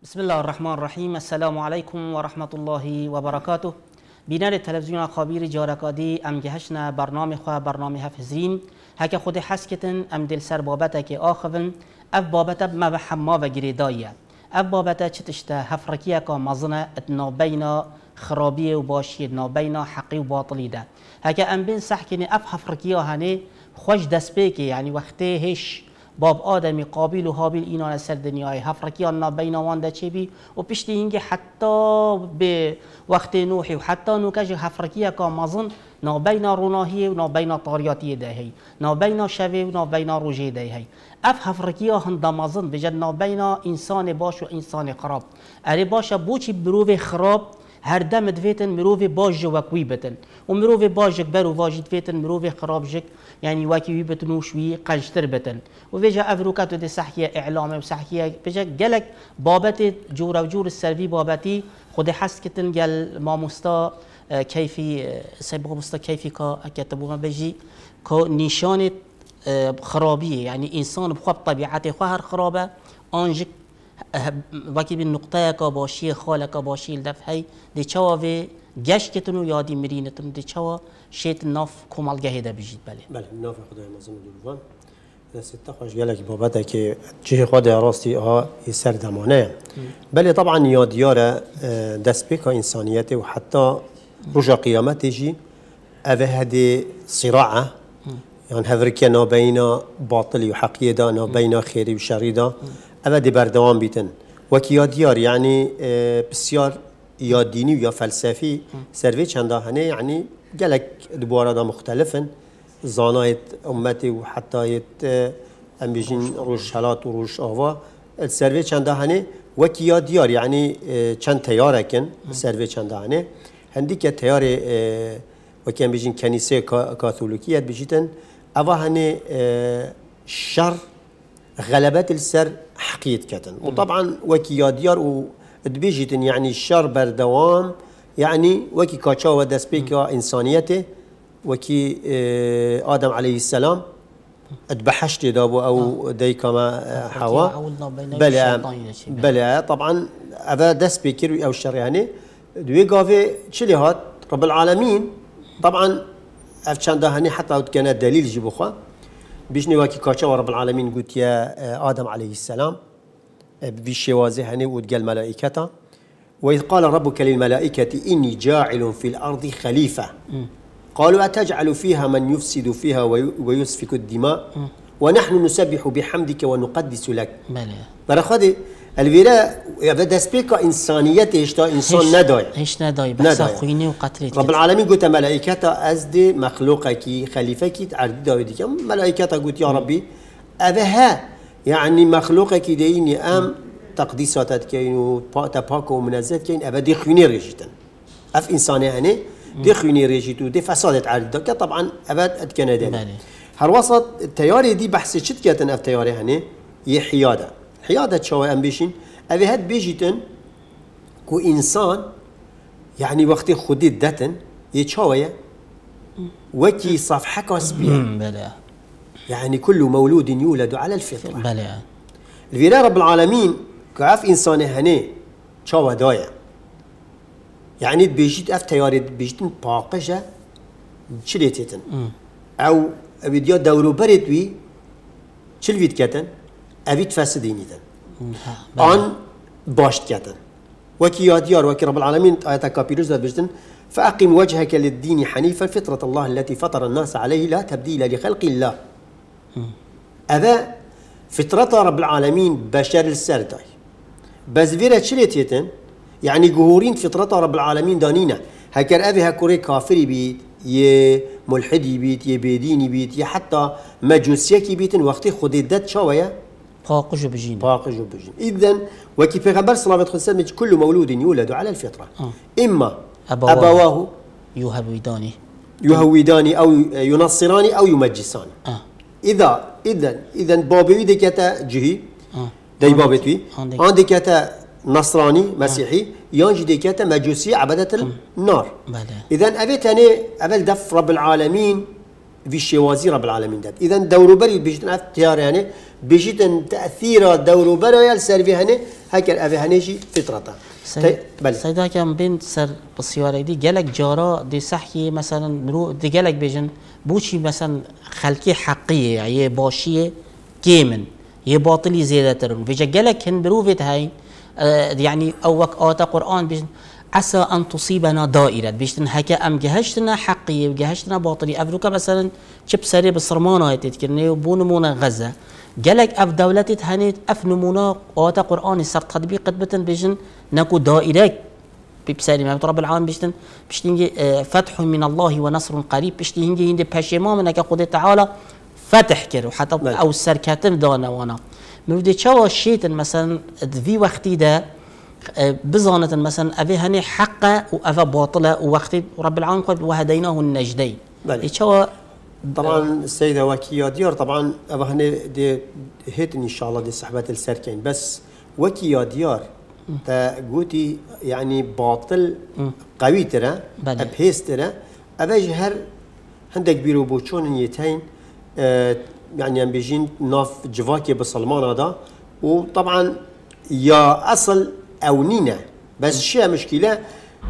بسم الله الرحمن الرحیم. السلام علیکم و رحمت الله و برکاته. بینر تلویزیون خابیر جارکادی ام گهشنا برنامه خواه برنامه حفظین هک خود حسکتن ام دل سر بابتا که آخفن اف بابتا ما به حما و گریدایه اف بابتا چتشتا هفرکیه که مزنه اتنا بینا خرابیه و باشی اتنا بینا حقی و باطلی ده هک ام بین سحکنی اف هفرکیه هنه خوش دست بیکی یعنی وقتی هش باب آدمی قابل و حابیل اینا سر دنیای هفرکیان نا بین وانده چی بی و پشتی اینکه حتی به وقت نوحی و حتی نوکش هفرکیه که مزن نا بین روناهی و نا بین طاریاتی دهی نا بین شوی و نا بین روژه دهی اف هفرکیه هند مزن بجد نا بین انسان باش و انسان خراب اری باشه بوچی بروف خراب هر دم دویتن مروف باج و کوی بتن و مروف باجک برو واجد فیتن مروف خراب جک يعني واكي بتن وشوي قنشتر بتن وفيجا افروكاتو دي سحكيه اعلامي وسحكيه فيجا قالك بابتي جورا وجور السرفي بابتي خدي حسكتن قال ما مستا كيفي سيبغى مستا كيفي كتبوها بيجي كو نشانه خرابيه يعني انسان بخواب طبيعته خوهر خرابه انجك واكي بالنقطه كباشي خالك باشي الدفعي دي تشاوي گشتتون و یادی مرینتون دی چوا شیت ناف کمال گهیده بجید بله ناف خدای مزن دلوان دست خوش گلک بابته که چه خدای راستی ها سر دمانه بله طبعا یادیاره دست بک انسانیت و حتی رجا قیامت جی اوه هدی صراعه يعني هفركي نا بين باطل وحقيقة دا نا بين خيري وشري دا اوه دي بردوام بيتن وكي ياديار يعني بسيار یا دینی و یا فلسفی سروی چنده هنه یعنی گلک دوباره دا مختلفن زانایت امتی و حتی ام بیجین روش حالات و روش آوا سروی چنده هنه وکی یا دیار یعنی چند تیاره کن سروی چنده هنه هندی که تیار وکی ام بیجین کنیسه کاتولیکیت بیجیتن اوا هنه شر غلبت السر حقیقت کتن و طبعا وکی یا دیار و دبيجيتن يعني الشر بردوام يعني وكي كاتشا ودسبيكا انسانيته وكي ادم عليه السلام اتبحشت دابو او ديكا ما حواء بلا طبعا ابا دسبيكر او الشر يعني دوي قافي تشلي هات رب العالمين طبعا افشان دهني حتى كان دليل يجيبو خا بيجني وكي كاتشا ورب العالمين قلت يا ادم عليه السلام بشوازه هني وتقال ملائكته وإذ قال ربك للملائكة إني جاعل في الأرض خليفة قالوا أتجعل فيها من يفسد فيها ويسفك الدماء ونحن نسبح بحمدك ونقدس لك برا خدي الفيرا بدا سبيكا إنسانيته إشتا إنسان نداي هيش نداي بس خويني وقتلت رب العالمين قلت ملائكته أزدي مخلوقك خليفك تعرض داودك ملائكته قلت يا ربي أذها يعني مخلوقك كديني ام تقديساتك كاين وتباك ومنزه كاين ابدي خيني ريجيتن اف انساني هني دي خيني ريجيتو دي فسادت عرضك طبعا ابد اتكندن هالوسط التياري دي بحث شت كاتن اف تياري هني هي حياده شو ام بيشين ابي هاد بيجيتن كو انسان يعني وقت خدي دتن يتشاويه وكي صفحك وسبيع يعني كل مولود يولد على الفطرة بلى الفيلا رب العالمين كعف إنسان هني شو دايا يعني بيجيت أف تياري بيجيتن باقشة شليتين أو أبيديا دورو برد وي شلفيت كاتن أبيت فاسديني تن عن باشت كاتن وكي ياديار وكي رب العالمين آيات كابيروس بيجتن فأقم وجهك للدين حنيفا فطرة الله التي فطر الناس عليه لا تبديل لخلق الله أذا فطرة رب العالمين بشر السرداي بس فيرا تشليتيتن يعني جهورين فطرة رب العالمين دانينا هكر أبي هكوري كافري بيت يه ملحدي بيت يه بيديني بيت يه حتى مجوسيكي بيتن وقتي خدي دات شوية باقجو بجين إذن وكي پیغمبر صلى الله عليه وسلم كل مولود يولد على الفطرة إما أبواه يهوداني أو ينصراني أو يمجساني إذا بابي دكتا جهي داي بابتوي عندي كتا نصراني مسيحي يانجي دكتا مجوسي عبادة النار إذا أبيتني أبل دف رب العالمين في الشوازي رب العالمين دات إذا دورو بري بيجتنا اختيار يعني بيجيتن تأثير دورو برايا السرفي هني هكر أبي هنيجي فطرته سيدا كم بين سر بسيارة دي جالك جارا دي صحي مثلا مرو دي جالك بيجن بوشي مثلا خلقي حقيقية يعني باشية كيمن هي باطلي زيادة ترون بيجا جالك هن بروفت هاي يعني أو وقت قرآن بيجن عسى أن تصيبنا دائرة بيشتن هكا أم جهشتنا حقيقية وجهشتنا باطلي أفروكا مثلا شب سري بصرمانة تتكرني وبونمونا غزة جالك أف دولتي هنيت أف نمونا وقت قرآن سر تطبيق بتن بيجن نكو دائرة بسالي ما رب العالمين بيشتنجي فتح من الله ونصر قريب بيشتنجي هندي باشيما منك قد تعالى فتح كرو حتى او السركاتم دانا وانا مودي تشوا شيتن مثلا في وقتي ده بزانة مثلا افي هني حقه وافا باطله ووقتي رب العالمين قال وهديناه النجدين تشوا طبعا السيده وكيا ديار طبعا افا هني دي هيت ان شاء الله دي صحبات السركين بس وكيا ديار تا قوتي يعني باطل قوي ترى ابهيس ترى ابي هر عندك بيرو بوتشون يتين يعني عم بيجين ناف جواكي بسلمان هذا وطبعا يا اصل او نينا بس شيء مشكله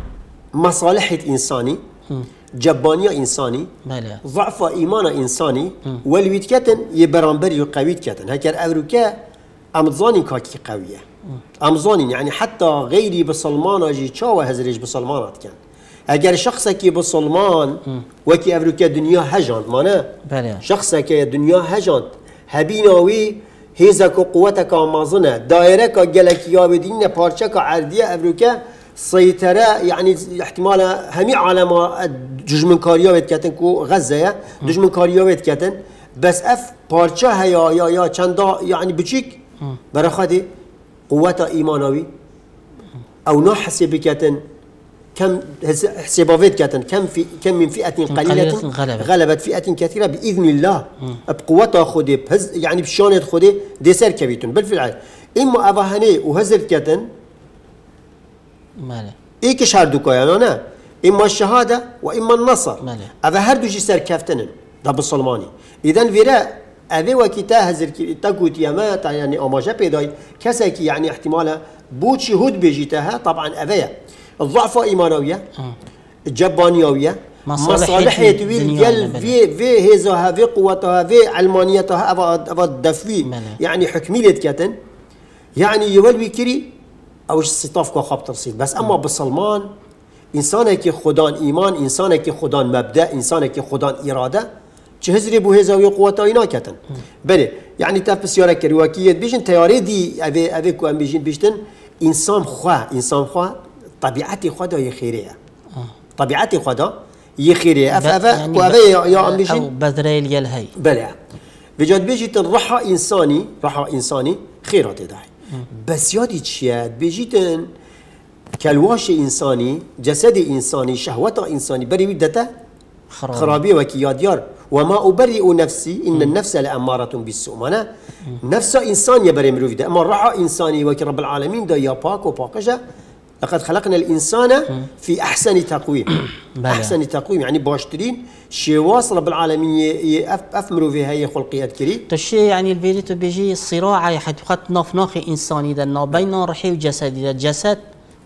مصالح انساني جبانيه انساني ضعف ايمان انساني والويتكتن يبرامبر قويت كتن هكر اوروكا امزاني كاكي قويه امزاني يعني حتى غيري بسلمان اجي تشاوى هزريج بسلمانات كان اگر شخصك بسلمان وكي افريقيا دنيا هجانت مانا شخصك دنيا هجانت هبيناوي هيزك قوتك مازنه دائرك جلك يا بدين بارشك عرديه افريقيا سيطره يعني احتمال همي عالم دجمن كاريا ويتكتن كو غزه دجمن كاريا ويتكتن بس اف بارشا هيا يا چندا يعني بچيك برخدي قوة إيمانوي أو نوع حسابكتن كم حسابات كتن كم من فئة قليلة غلبت فئة كثيرة بإذن الله بقوتها خدي يعني بشانة خدي دي سر كبيتون بالفعل إما أباهني وهزر كتن إيك شهردوكا يعني أنا إما الشهادة وإما النصر أبا هردو جي سر كفتنن ده بالصلماني إذن فيرا أبي وكتا هزر تقول يامات يعني أماجة بيداي كساكي يعني احتماله بوتشي هود بيجيتها طبعا أبيا الضعف إيمانوية الجبانيوية مصالحية ديال في هزها في قوتها في علمانيتها أبا الدفوي يعني حكمية كتن يعني يولوي كري أو الصطاف كو خبط رصيد بس أما بسلمان إنسانك خدان إيمان إنسانك خدان مبدأ إنسانك خدان إرادة چه هزری بو هزاوی قوت اینا کتن بله یعنی تا بسیار کریواکیت بیشن تیاری دی اوی کو ام بیشن بیشتن انسان خوا طبیعت خدا ی خیره طبیعت خدا ی خیره اف کو اوی یا ام بیشن او بدريل يلهي بله بجد بیشتن رحا انسانی خیرات ده بس یادی چیه بیشتن کلواش انسانی جسد انسانی شهوت انسانی بری ودته خرابية وكياديار وما أبرئ نفسي إن النفس لأمارة بالسوء مانا نفس إنسان يبرئ مروفي ده أما رعا إنساني وكي رب العالمين ده يا باك وباكجة لقد خلقنا الإنسان في أحسن تقويم أحسن تقويم يعني باشترين شواص رب العالمين أفمروا في هاي خلقيات كري تشي يعني الفيديو بيجي الصراع حتى خط ناف إنساني ده بين روحي وجسدي ده الجسد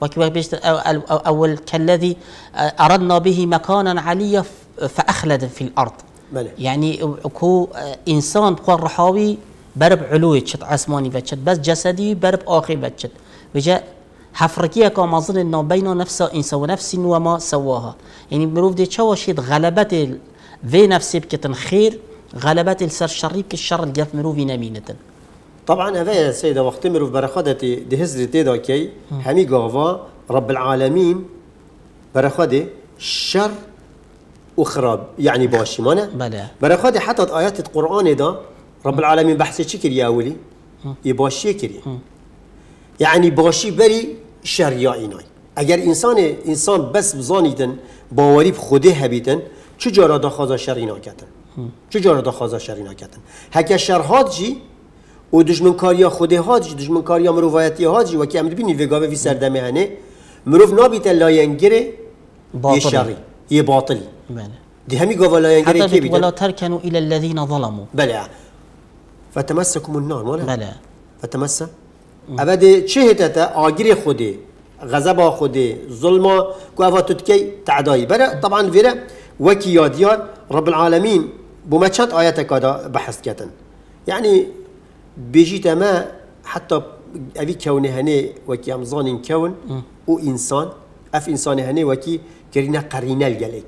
أول كالذي أردنا به مكانا عليا فأخلد في الأرض يعني كو إنسان بخور رحاوي برب علوي تشت عسماني بتشت بس جسدي برب آخر بتشت وجاء حفركية كمظن إنه بين نفس إنسان ونفس وما سواها يعني بروف دي تشوا شيء غلبت في نفسي بكتن خير غلبت السر شريك الشر اللي في مروفي نمينة طبعا هذا سيدة وقت مروف برخدتي دي هزري تيدا كي همي قافا رب العالمين برخدي شر وخراب يعني باشي مانا برخدي حتى آيات القرآن ده رب العالمين بحثي شكر يا ولي يباشي كري يعني باشي بري شر يا إناي اگر انسان بس بزانيدن باوري بخوده هبيتن چجارا دا خوازا شر اینا کتن چجارا دا خوازا شر اینا کتن هکه شر هاد جی و دشمن کاریا خوده هاد جی دشمن کاریا مروایتی هاد جی و که امد بینی وگاوه وی سردمه هنه مروف نابیت لاینگره یه شری یه باطلی بله دي همي قبل لا ينقري حتى ولا تركنوا الى الذين ظلموا بلى فتمسكم النار ولا بله فتمسك ابدا شهتتا آگری خودی غضب خودی ظلم كوافا تتكي تعداي برا طبعا فيرا وكي ياديار رب العالمين بما چند آيات كذا بحث كتن يعني بيجي تما حتى أبي كون هني وكي أمزان كون وإنسان أف إنسان هني وكي كرينا قرينا الجلك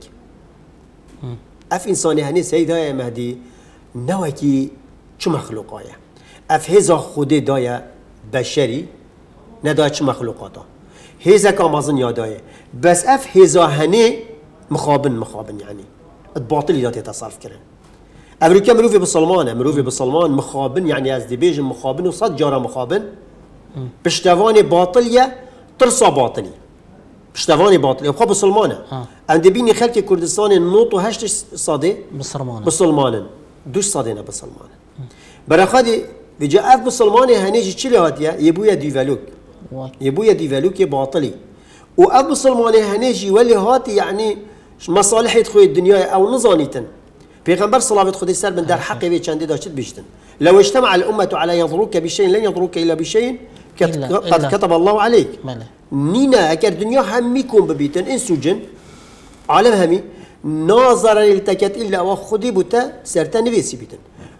أف إنسان هني سيدا يا مهدي نوكي شو مخلوقايا أف هذا خودي دايا بشري ندايا شو مخلوقاته هذا كامازن يادايا بس أف هذا هني مخابن يعني الباطل يدات يتصرف كرن أمريكا مروفي بالسلمان مخابن يعني از دي بيج مخابن وصد جارة مخابن بشتواني باطلية ترصى باطلي بشتواني باطلية وخاب بالسلمان عند بيني خلق كردستان النوط وهشت صادي بالسلمان دوش صادينا بالسلمان برخادي بجاء بالسلمان هنيجي تشيل هاتيا يبويا ديفالوك باطلي وأب بالسلمان هنيجي ولي هاتي يعني مصالح يدخل الدنيا أو نظانيتن پیغمبر صلوات خدای سر من در حق وی چنده داشت بیشتن لو اجتمع الامه على يضروك بشيء لن يضروك الا بشيء قد كتب الله عليك نينا اگر دنيا هم میکن ببیتن این سوجن عالم همي ناظر التكت الا وخدي بوتا سرتا نفيسي بيتن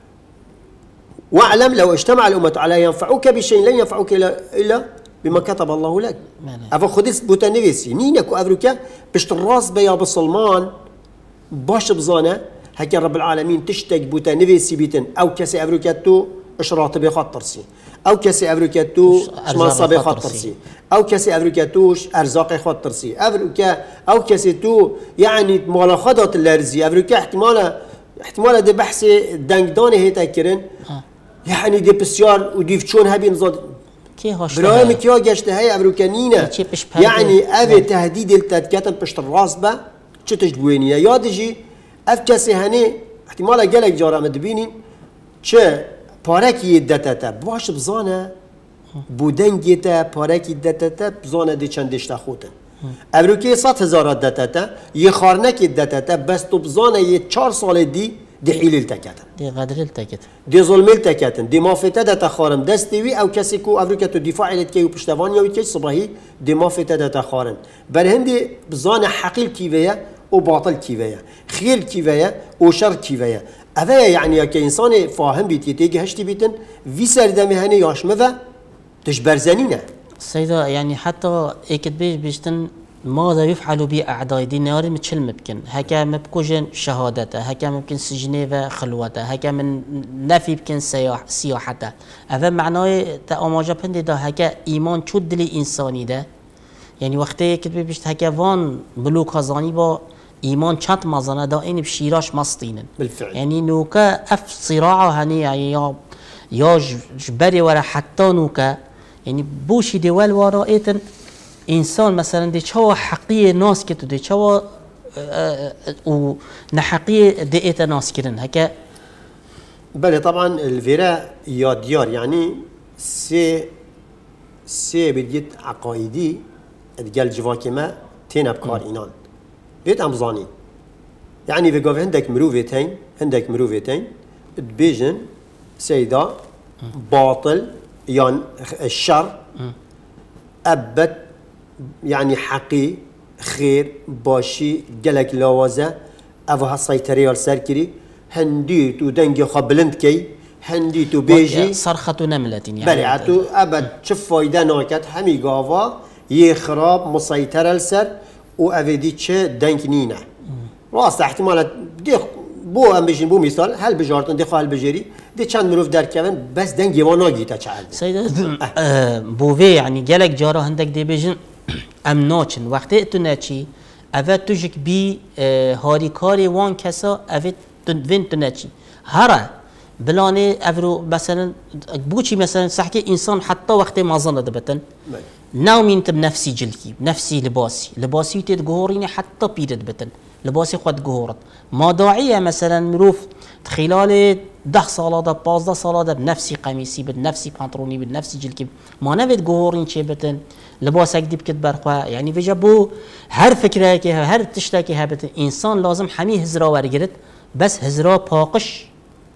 واعلم لو اجتمع الامه على ينفعوك بشيء لن ينفعوك الا بما كتب الله لك افا خدي بوتا نفيسي نينا كو افريكا بشت الراس بيا بسلمان باش بزانه هكا رب العالمين تشتاق بوتا نفيسي بيتن او كسي افريكاتو اشراط بخطرسي او كسي افريكاتو منصب خطرسي او كسي افريكاتوش ارزاق خطرسي افريكا او كسي تو يعني ملاخذات الارزي افريكا احتمال دي بحث دنگدان هيتا كرن يعني دي بسيار ودي فشون هبي نزاد برايم كيا گشته هي افريكانينا يعني افي تهديد التدكاتن بشت الراس با چتش بوينيا يادجي اف کسی هنی احتمالا گلک جارا مدبینین چه پارکی دتتا باش بزانه بودنگی تا پارکی دتتا بزانه دی چندشتا خوتن امریکای 100,000 دتتا یه خارنکی دتتا بس تو بزانه یه 4 سال دی حیل التکتن دی غدر التکتن دی ظلم التکتن دی مافته دتا خارم دستیوی او کسی کو امریکا تو دفاع الت کی و پشتوانی او کی صباحی دی مافته دتا خارن بر هندی بزانه حقیل کیویه وباطل كيفية خير كيفية وشر كيفية هذا يعني كإنسان فاهم بيتي تيجي هشتي بيتن في سردمي هني ياشمذا تشبرزنينه سيدا يعني حتى اكد بيشتن ماذا يفعل بأعداء دين نار متشل ممكن هكا مبكوجن شهادته هكا ممكن سجنه خلوته هكا من نفي بكن سياحته هذا معناه تأماجا بندي ده هكا إيمان شد لي إنساني ده يعني وقتی که بيشت هكا وان بلوك هزاني با ایمان چند مازنه دا این بشیراش مستینن بالفعل يعني نوكا اف صراعه هني يعني يا جبري ورا حتى نوكا يعني بوشي دول ورائتن انسان مثلا دي چوا حقية ناس كتو دي چوا و نحقية ديت ناس كرن هكا بله طبعا الفيرا ياديار يعني سي بديت عقائدي ادقال جواكما تين ابكار اينان بيت امزاني يعني بقاف عندك مروفتين تبيجن سيدا باطل يعني الشر ابد يعني حقي خير باشي قالك لوازه افها السيطريه السركري هندي تو دنجي خبلنت كي هندي تو بيجي صرخه نمله يعني بلعتو ابد شوف فايده ناكت همي قاوا يخرب مسيطر السر وافيدي تشه دنك نينا راست احتمالات دي بو ام بيجين بو مثال هل بجارتن دي خال بجري دي چند مروف در كون بس دنگ يوانا گيتا چال سيد بوفي يعني جالك جارا هندك دي بيجن ام ناچن وقتی تو نچی اوه توجك بي هاري كاري وان كسا اوه وين تو نچی هره بلاني افرو مثلا بوچي مثلا صحكي انسان حتى وقت ما ظن دبتن ناومين بنفسي جلكي بنفسي لباسي تتجهوريني حتى بيرد بتن لباسي خد جهورت ما داعية مثلا مروف خلال 10 صلاة 15 صلاة بنفسي قميصي بنفسي بنطروني بنفسي جلكي ما نبيت جهورين شي بتن لباسك دي بكت برخوا يعني بجابو هر فكرة كي هر تشتكي هبتن انسان لازم حمي هزرا ورجرت بس هزرا باقش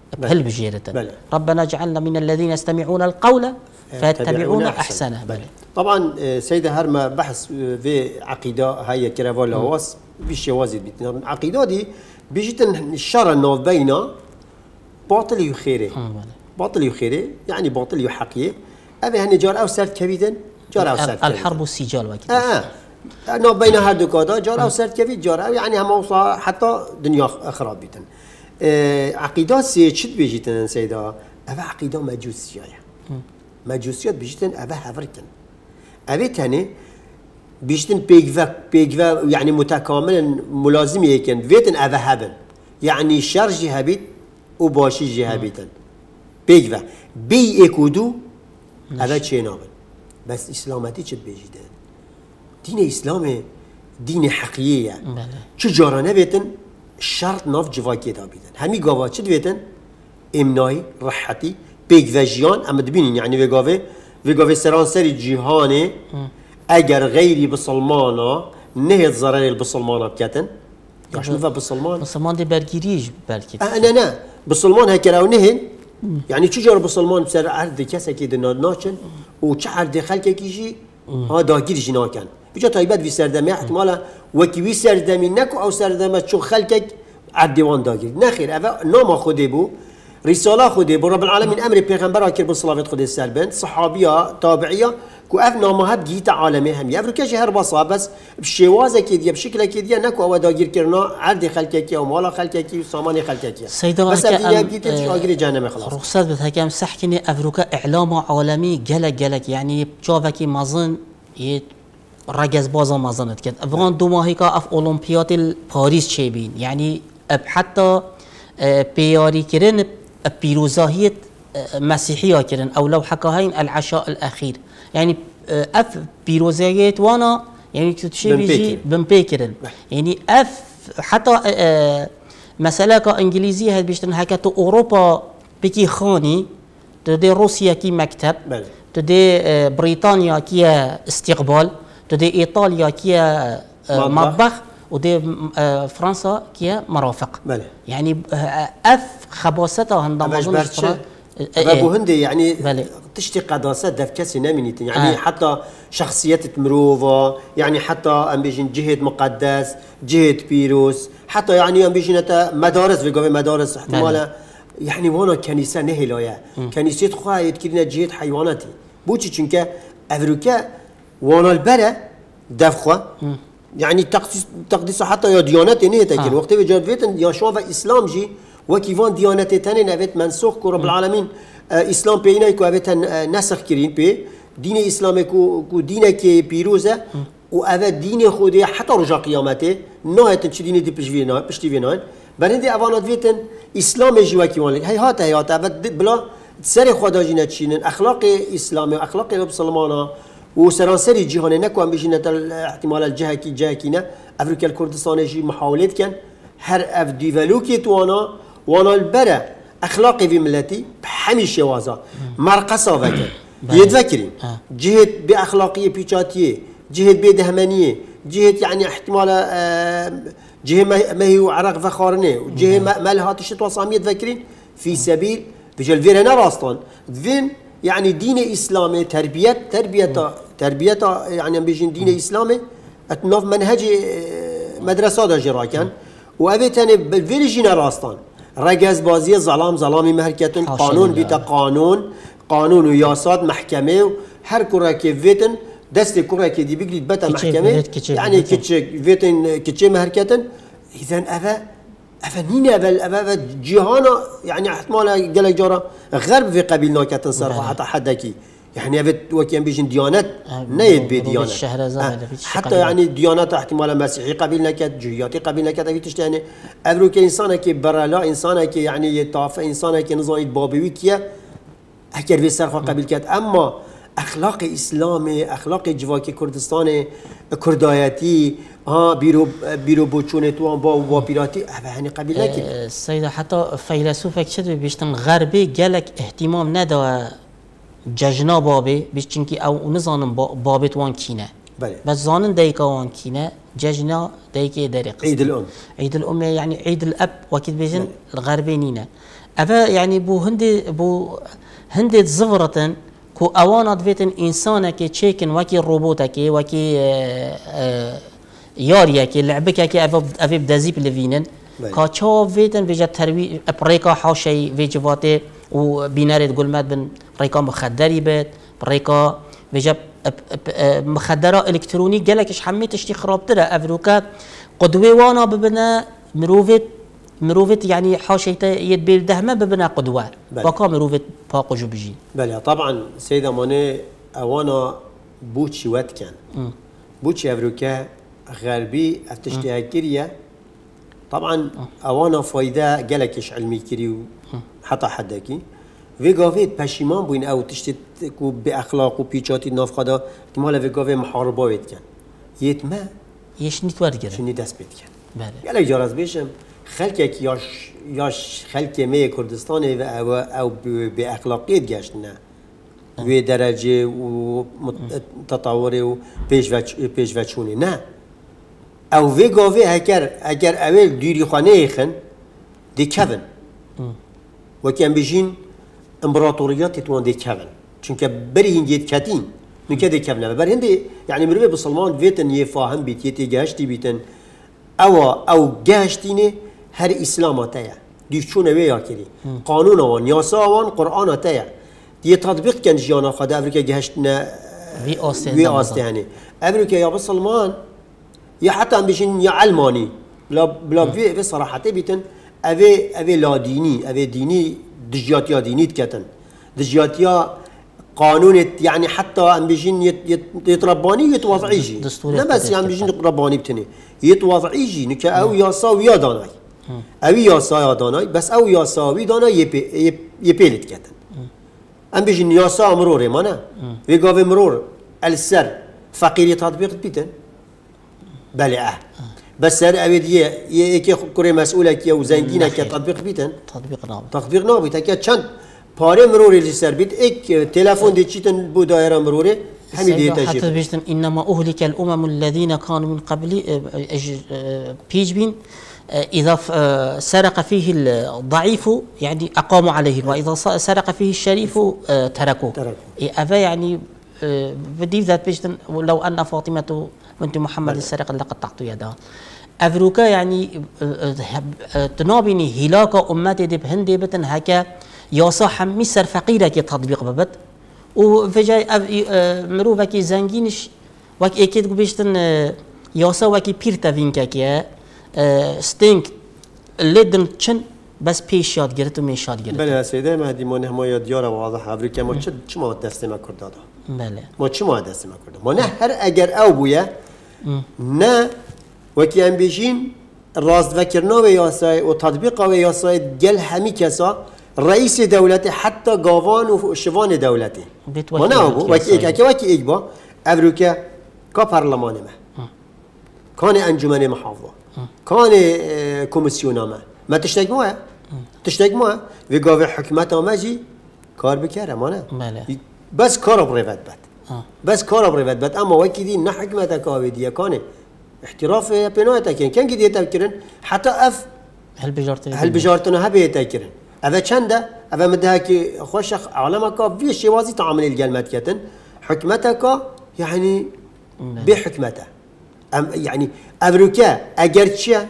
بهل بجيرة ربنا اجعلنا من الذين يستمعون القول فيتبعون أحسنه. طبعا سيدة هرما بحث في عقيدة هاي كرافولا واس بيش وازد بيتنا عقيدة دي بيجتن الشر النوف بينا باطل يخيره باطل يخيره يعني باطل يحقيه أبي هني جار أو سرت كبيدا جار أو سرت الحرب والسجال وكذا نوف بين هادو كذا جار أو سرت كبيد جار أو يعني هم وصا حتى دنيا خراب بيتن عقيدة شد بيجتن سيدة أبي عقيدة مجوسية مجوسيات بيجتن أبي هفرتن أبي تاني بيجتن بيجفا يعني متكاملا ملازم يكن فيتن أبي هبن يعني شر جهابيت وباشي جهابيتن بيجفا بي إكودو أبي شينابن بس إسلامتي شد بيجتن دين إسلامي دين حقيقية شو جارانه بيتن شرط ناف جواكي دابيتن همي قوات شد بيتن امناي راحتي بيجفا جيان أما تبينين يعني ويقافي سرانسري جيهاني اگر غيري بسلمانا نهت ضرر بسلمانا بكتن ياش نفا بسلمان دي برگيريج بلكي انا بسلمان هكراو نهن يعني شو جار بسلمان بسر عرض كسا كي دنا ناچن و چه عرض خلق كيجي ها داگير جنا كان بجا تايبات في سردمي احتمالا وكي سردمي نكو او سردمه شو خلقك عدوان داگير نخير اوا نام خودي بو رسالة خودي بو رب العالمين امر پیغمبر اكر بالصلاه خودي سربند صحابيه تابعيه كو اف نامها بجيت عالمي هم يفركه شهر بصا بس بشوازه كيديه بشكل كيديه نكو او داگير كرنا عرض خلقك او مال خلقك وسامان خلقك بس افديه بجيت اجري جهنم خلاص رخصت بتهكم سحكني افروكا اعلام عالمي جلك يعني بچاوكي مازن رجز باز مازنت كد افغان دو ماهيكا اف اولمبياد باريس شيبين يعني حتى بياري كرن بيروزاهية مسيحية كرن او لو حكاهين العشاء الاخير يعني اف بيروزاهية وانا يعني تشي بيجي بمبيكرن يعني اف حتى مسألة كإنجليزية هاد بيشتن هكا اوروبا بكي خاني تدي روسيا كي مكتب تدي بريطانيا كي استقبال تدي ايطاليا كي مطبخ ودي فرنسا كي مرافق يعني اف خباستها هندمجون ابو هندي يعني تشتي قداسات دف كاسي نامينيتين يعني حتى شخصيات مروفا يعني حتى ام بيجين جهد مقدس جهد بيروس حتى يعني ام بيجين مدارس في مدارس احتمال يعني وانا كنيسه نهلايا كنيسه خواه يتكرنا جهد حيواناتي بوچي چونكه افروكا وانا البره دفخوا يعني تقديس حتى يا ديانات نهتكن وقت بجد فيتن يا شوف اسلام جي وكيفان ديانات تاني نبت منسوخ كو رب العالمين اسلام بينا كو ابت نسخ كرين بي دين اسلام كو دين كي بيروزه و ابد دين خودي حتى رجا قيامته نهت تش دين دي بشفينا بشتيفينا بلندي اوانات فيتن اسلام جي وكيوان هي هات ابد بلا سر خدا جينا تشينن اخلاق اسلامي اخلاق رب سلمانا وسرانسري جهان نكو ام بيجينا احتمال الجهه كي جاكينا افريقيا الكردستان جي محاولات كان هر اف ديفلوكي وانا البره اخلاقي في ملتي بحمي شوازا مرقصه فكر يتذكرين جهه باخلاقيه بيشاتيه جهه بدهمانيه جهه يعني احتمال جهه ما هي عرق فخارنه جهه ما لها تشتوا صاميه تذكرين في سبيل بجل فيرنا راستون فين يعني دين اسلامي تربيه يعني بيجين دين اسلامي اتنوف منهج مدرسه دا جراكن وابي تاني بالفيرجينا راستان رجز بازي ظلامي مهركتن قانون بيتا قانون وياسات محكمه هر كره كيفيتن دست كره كي دي بيجي بتا محكمه يعني كيتش مهركتن اذا افا نينا افا جهانا يعني احتمال قال جارة غرب في قبيلنا كتنصر حتى حدكي يعني افت وكيان بيجن ديانات نيد بديانات حتى يعني ديانات احتمال مسيحي قبيلنا كت جهياتي قبيلنا كت افي تشتاني افرو كي انسان كي برالا انسان كي يعني يطاف انسان كي نظام بابوي كي اكر في سرخ قبيل كت اما اخلاق اسلامي اخلاق جواكي كردستاني كردايتي بيرو بوچونه تو با بيراتي يعني قبيله كده السيدة حتى فيلسوف كشد بيشتن غربي جالك اهتمام ندوا ججنا بابي بيشتنكي او نزانن بابت وان كينه بس زانن دايكا وان كينه ججنا دايكي درق عيد الام يعني عيد الاب وكيد بيجن الغربي نينا أفا يعني بو هندي زفرة كو أوانا دفيتن إنسانا كي تشيكن وكي روبوتا كي وكي ياريا كي لعبكا كي أفي بدازيب لفينن كا فيتن فيجا تروي بريكا حاشي فيجي فاتي وبينارد قلمات بن بريكا مخدري بيت بريكا فيجا مخدرة إلكتروني قالكش حميت اشتي خرابترا أفروكا قدوة وانا ببنا مروفت يعني حاشيته يدبير دهما ببنا قدوة وكا مروفت باقو جبجين بله طبعا سيدة ماني أوانا بوتشي وات كان بوتشي أفروكا غربي افتشتها كريا طبعا أوانا فايدة قالكش علمي كريو حتى حداكي ويقافيت باشيمان بوين أو تشتت كو بأخلاق وبيشاتي ناف خدا كمالا ويقافي محاربة ويت كان يتما يشني تورجر شني دست بيت كان بله قالك جارز بيشم خلقك ياش خلق مي كردستان أو بأخلاقيت جاشنا بدرجة وتطوري وبيش وچوني نه او ويقافي هكر اول ديري خانه يخن دي كفن وكان بيجين امبراطوريات يتوان دي كفن چونك بري هندي كاتين من كده كفن بر هندي يعني مروي بسلمان فيتن يفاهم بيت يتي جاشتي بيتن او جاشتيني هر اسلاماتيا دي شونه ويا كري قانون وان ياسا وان قران تايا دي تطبيق كان جيانا خدا افريكا جاشتنا في استهاني افريكا يا بسلمان يا حتى عم بيجين يا علماني بلا في صراحة بيتن أبي لا ديني أبي ديني دجياتيا ديني تكتن دجياتيا قانون يعني حتى عم بيجين يترباني يتوضعيجي لا بس عم بيجين يترباني بتني يتوضعيجي نكا أو ياسا ويا داناي أو ياسا يا داناي بس أو ياسا ويا داناي يبيلت كتن عم بيجين ياسا مروري مانا ويقاوي مرور السر فقير تطبيق بيتن بله بس هر أبدية يكي كوري مسؤولة كي وزنجينة كي تطبيق بيتن تطبيق نابي تكيا چند پاره مروري لسر بيت اك تلفون دي چيتن بو دائرة مروري همي دي تجيب حتى بيجتن إنما أهلك الأمم الذين كانوا من قبل بيج بين إذا سرق فيه الضعيف يعني أقاموا عليه وإذا سرق فيه الشريف تركوه أفا يعني بدي ذات بيجتن لو أن فاطمة بنت محمد سرق لقطعت يدها أفروكا يعني تنابيني هلاك أمتي دي بهندي بتن هكا ياسا حمي سر فقيرة كي تطبيق ببت وفجأة مروفا كي زنجينش وك اكيد بيشتن ياسا وكي بيرتا فينكا كي ستينك لدن چن بس پیش یاد گرفت و میش یاد گرفت. بله سیده مهدی ما نه ما یادیار واضح افریقا ما چه ما دست ما کرد دادا. بله. ما چه ما دست ما کرد. ما نه هر اگر او بویه نه وکی ام بیشین راست وکرنا و یاسای و تطبیق و یاسای گل همی کسا رئیس دولتی حتی گاوان و شوان دولتی. ما نه او وکی ایک با افریقا کا پارلمانی ما. کان انجمن محافظه. کان کمیسیون ما تشتاق موه و گاوه حکمت آمجی کار بکره ما نه بس کار بروید بس کار بروید بد اما وکی دی نه حکمت کاوی دیه کانه احتراف پناه تکین کن گیدی تکرن حتی اف هل بجارتنا هبه تکرن اول چنده اول مده که خوش عالم کا وی شوازی تعامل الجلمت کتن حکمت کا يعني بحكمته يعني افریقا اگر چه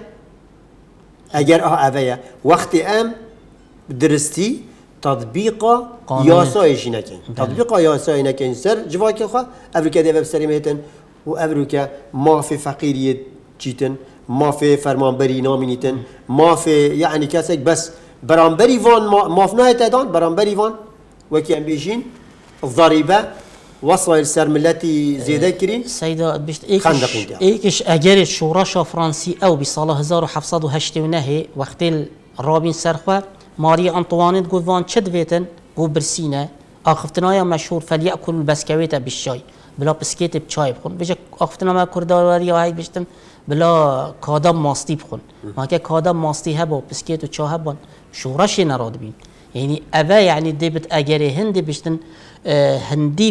اگر اویا وقتی ام درستی تطبیق یاسای جنکن تطبیق یاسای نکن سر جواکی خوا افریقا دیو بسری میتن و افریقا ما في فقیریت جیتن ما في فرمانبری نامینیتن ما في يعني کسک بس برانبری وان ما في نهایت دان برانبری وان وکی ام بیشین الضريبه وصل سر ملتي زياده كرين سيدة بيشت ايكش اجر شوراشا فرنسي او بصاله 1789 وقت رابين سرخه ماري انطوانيت غوفان تشدفيتن غو برسينا اخفتنايا مشهور فليأكل البسكويت بالشاي بلا بسكيت بشاي بخون بيجا اخفتنا ما كردواري هاي بيشتن بلا كادم ماستي بخون ما كا كادم ماستي هبو بسكيت وشا هبون شوراشي نراد بين يعني ابا يعني ديبت اجري هندي بيشتن هندي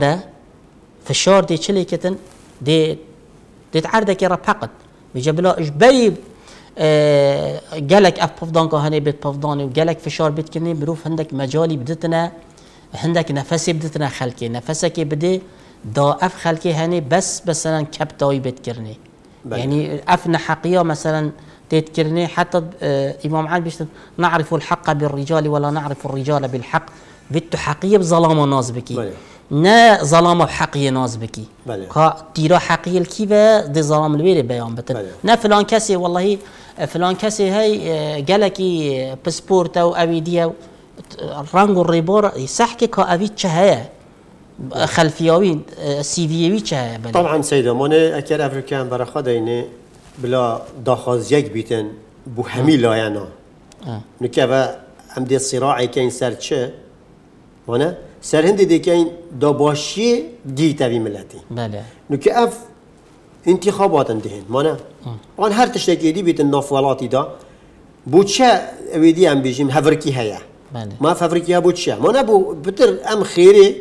فشار دي چلی کتن دي تعرض كي رفقت بجبلا اجبري جالك اف بفضان كهني بيت بفضاني وجالك فشار بيت كني بروف عندك مجالي بدتنا عندك نفسي بدتنا خلكي نفسك بدي دا اف خلكي هني بس مثلا كبتاوي بتكرني يعني افنا حقيقه مثلا تذكرني حتى امام علي بيشتم نعرف الحق بالرجال ولا نعرف الرجال بالحق بيتو حقيقه بظلام ناز بكي نا ظلام حقيقه ناز بكي تيرا حقيقه الكيفه دي ظلام الويري بيان بتن نا فلان كسي والله فلان كسي هي جالكي باسبورت او ابيديا رانغ الريبور يسحكي كافي تشهايا خلفياوي سي في وي تشهايا طبعا سيده موني اكيد افريكان برا ديني بلا داخاز يك بيتن بو همي لايانا نكبا عمدي الصراعي كاين سر تشه وانا سر هندي دي كاين داباشي دي تبي ملتي بله نكاف انتخابات اندهن مانا وان هر تشتكي دي بيتن نافولاتي دا بوتشا ويدي ام بيجيم هفركي هيا ما فافريكي بوتشا مانا بو بتر ام خيري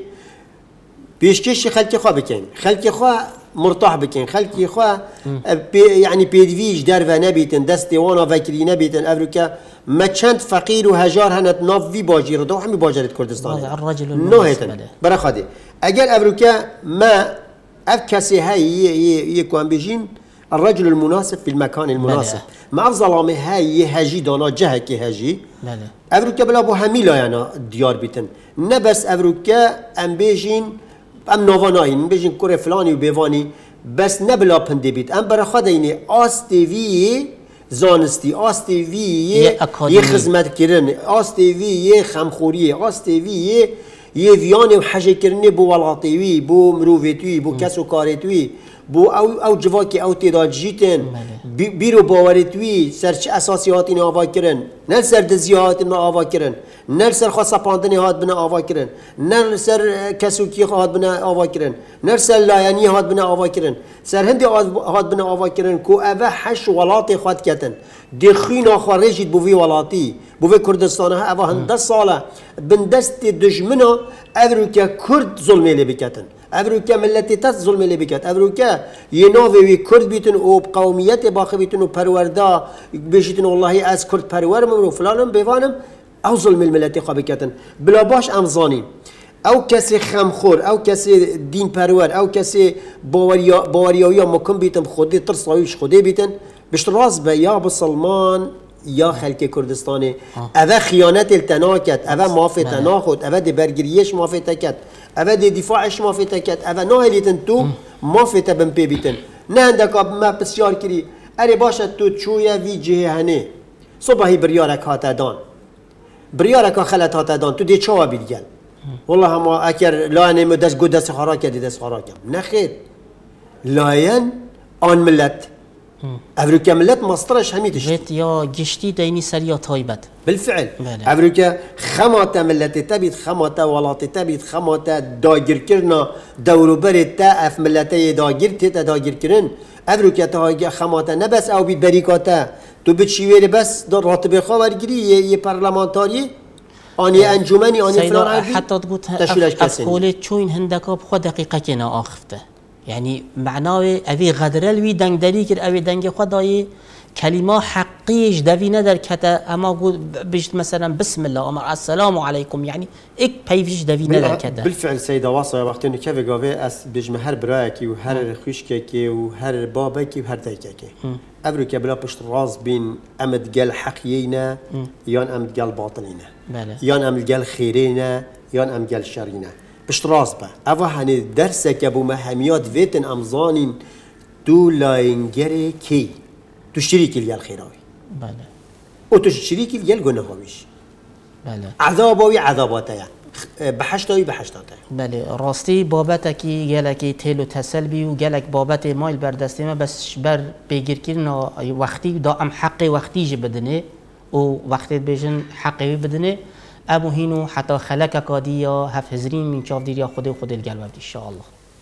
بيشكش خلكي خوا بكين خلكي خوا مرتاح بكين خلكي خوا يعني بيدفيج دارفا نبيتن دستي وانا فكري نبيتن افريكا ما كانت فقير وهجار هنت ناف في باجير دو حمي باجرت كردستان الرجل نوهتن برا خدي اجل افريكا ما افكسي هاي يكون بيجين الرجل المناسب في المكان المناسب مع الظلام هاي هاجي دانا جهك هاجي افريكا بلا بو هميلا يعني ديار بيتن نبس افريكا ام بيجين ام نوفاناين بيجين كوري فلاني وبيفاني بس نبلا بندي بيت ام برا خديني اس تي في زانستي اس تي في ي خدمت كرن اس تي في ي خمخوري اس تي في ي فياني وحاجه كرني بو ولاطيوي بو مروفيتوي بو كاسو كاريتوي بو او جواكي او تيدال جيتن بيرو باوريتوي سرچ اساسيات این آوا کرن نه سر دزیات این آوا کرن نه سر خاصه پاندنی هات بنا آوا کرن نه سر کسوکی هات بنا آوا کرن نه سر لایانی هات بنا آوا کرن سر هندی هات بنا آوا کرن کو اوه حش ولاتی خات کتن دخینا خارجید بوی ولاتی بوی کردستان ها اوه هنده ساله بندست دجمنا افریقا کرد ظلمی لی بکتن افریقا ملتی تاس ظلم لی بکت افریقا یناوی کرد بیتن او قومیت باخی بیتن و پرورده بیشتن والله از کرد پرورم و فلانم بیوانم او ظلم الملتی خواه بکتن بلا باش امزانی او کسی خمخور او کسی دین پرور او کسی باوریاوی مکم بیتن خودی ترسایش خودی بیتن بشت راز به یا بسلمان یا خلک کردستانی اوه خیانت التناکت اوه مافی تناخد اوه دی برگریش مافی تکت اوه دی دفاعش مافی تکت اوه ناهلیتن تو مافی تبن پی بیتن نه هندک ما بسیار کری اری باشد تو چویا وی جه هنه صبحی بریارک هاته دان بریارک خلط هاته دان تو دی چاوا بیدگل والله هما اکر لاینه مدست گو دست خارا کردی دست خارا کم نخیر لاین آن ملت افریقا ملت مصدرش هميتش جيت يا جشتي ديني سريا تايبت بالفعل افريقا خماتا ملت تبيت خماتا ولات تبيت خماتا داجر كرنا دورو بريتا اف ملتي داجر تيتا داجر كرن افريقا تا خماتا نبس او بيت بريكاتا تو بتشيوير بس راتب خبر جري ي برلمانتاري اني انجمني اني فلان حتى تقول افكولي تشوين هندكا بخو دقيقه كنا اخفته يعني معناه أبي غدرل وي دنگ داری کر أبي دنگ خدای كلمة حقيش دفي ندر كتا أما قول بيجت مثلا بسم الله أمر السلام عليكم يعني إك بيفيش دفي ندر كتا بالفعل سيدة واصلة وقتين كيف قاوي أس بيجم هر براكي وهر خوشكي وهر بابكي وهر دايكي أبرك بلا بشت راز بين أمد قال حقينا يان أمد قال باطلينا يان أمد قال خيرينا يان أمد قال شرينا بشتراس با اوه هنه درسك ابو مهميات فيتن امزانين تو لاينجري كي تو شريكي اليال خيراوي بله و تو شريكي اليال گناهاويش بله عذاباوي عذاباتايا بحشتاوي بحشتاتايا بله راستي بابتكي گلكي تيلو تسلبي و گلك بابت مايل بردستي ما بس بر بيگير كرنا وقتي دا ام حقي وقتي جي بدنه و وقتي بيجن حقي بدنه ابو هینو حتی خلک کادیا هفت هزرین من چاف دیریا خود الگلوه ان شاء الله